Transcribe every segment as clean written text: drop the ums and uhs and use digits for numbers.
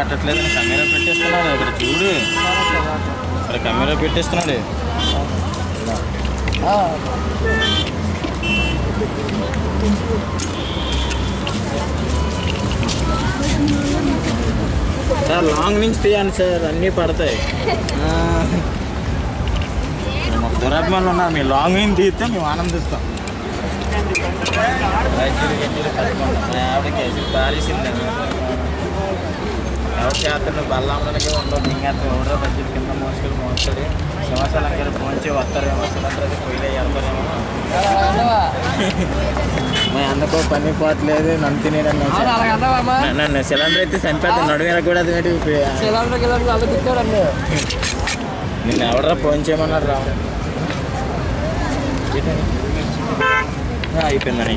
పట్టట్లేదు కెమెరా పెట్టేస్తున్నాడు ఇక్కడ చూడు ఇక్కడ కెమెరా పెట్టేస్తున్నాడు సార్ లాంగ్ నుంచి తీయండి సార్ అన్నీ పడతాయి దురాత్మలు ఉన్నారు మీరు లాంగ్ నుంచి తీస్తే మేము ఆనందిస్తాం ఆవిడకి పారేసింది ఎవరు చేస్తాడు బల్లాంలోకి ఉండవు దింగేస్తాం ఎవడో బడ్జెట్ కింద మోస్తాడు సింహాచలం గారు ఫోన్ చేసి వస్తారేమో సిలిండర్ అది పొయ్యిలో వెళ్తారేమో మా అందుకో పని పోవట్లేదు నన్ను తినేయడం నన్ను సిలిండర్ అయితే చనిపోతాను నడువేలకు కూడా అది నిన్ను ఎవడరా ఫోన్ చేయమన్నారు రా అయిపోయిందని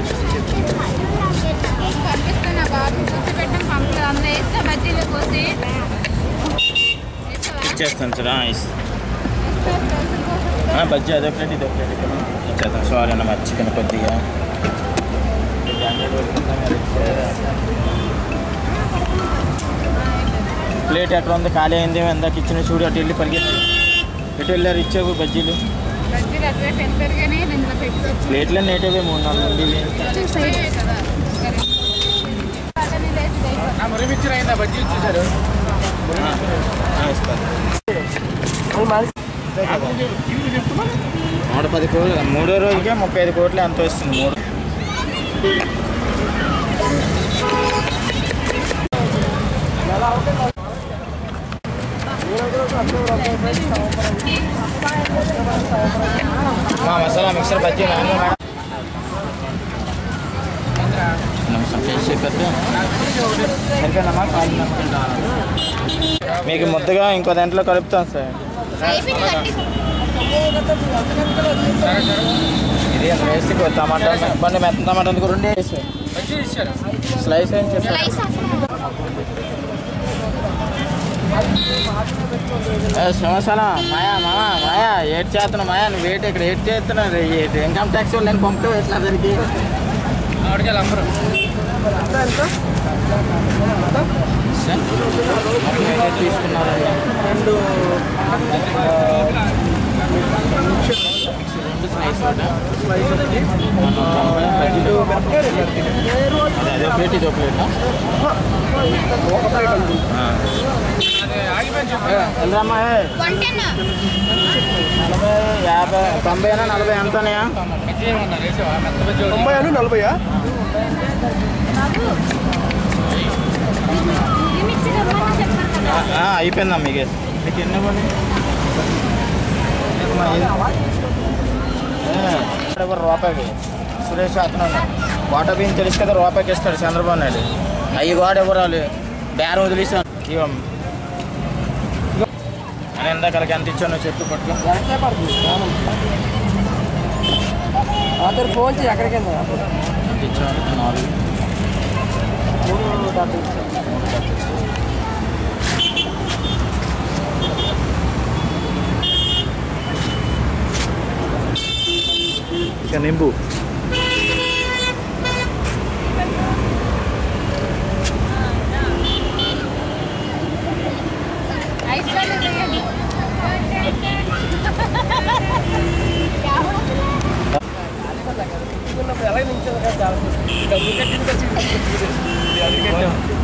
ఇచ్చేస్తాను సార్ బజ్జీ అదే ప్లేట్ ఇదే ప్లేట్ ఇచ్చేస్తాను సారీ అన్న మర్చిపోయిన కొద్దిగా ప్లేట్ ఎక్కడ ఉంది ఖాళీ అయింది ఎందాక ఇచ్చిన చూడు అటు వెళ్ళి పరిగెత్తి ఎటు వెళ్ళారు ఇచ్చావు బజ్జీలు ప్లేట్లే నేటివే 3-4 ఉండేవి బజ్జీ ఇచ్చేసారు 110 కోట్లు మూడో రోజుకే 35 కోట్లు ఎంత వస్తుంది మసాలా మిక్సర్ బజ్జీ మీకు ముద్దగా ఇంకో దాంట్లో కలుపుతాం సార్ ఇది వేసి టమాటా బండి మెత్త టమాటా అందుకు 2 వేసి స్లైస్ అని చెప్పారు మసాలా మాయా మాయా ఏడ్ చేస్తున్నావు మాయా నువ్వు వెయిట్ ఇక్కడ ఏడ్ చేస్తున్నావు ఇన్కమ్ ట్యాక్స్ నేను పంపుతావు ఎట్లా దానికి తీసుకున్నారు 2 అదే ప్లేట్ ఇదో ప్లేట్ వెళ్ళమ్మా 40 50 90 ఎంతనయా 90 40 అయిపోయిందా మీకు ఎన్ని పని రూపాయికి సురేష్ అతను వాటర్ బియ్యం తెలుసు కదా రూపాయికి ఇస్తాడు చంద్రబాబు నాయుడు అవి కూడా ఇవ్వరాలు బేరం వదిలేసాను ఇవ్వం అని ఎందాకలకి ఎంత ఇచ్చానో చెప్పు పట్టుకో ఫోన్ చేయి ఎక్కడికి ఎంత ఇచ్చాను 4 నింబు ఎలా నుంచి